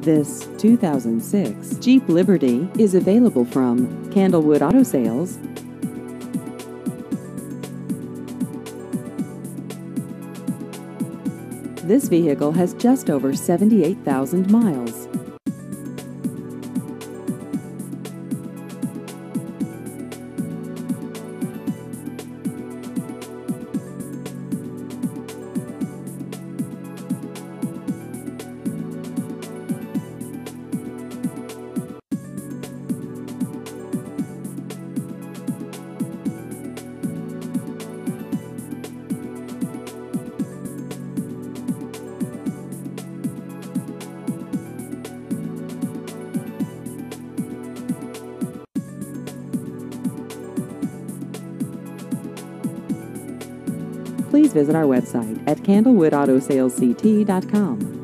This 2006 Jeep Liberty is available from Candlewood Auto Sales. This vehicle has just over 78,000 miles. Please visit our website at candlewoodautosalesct.com.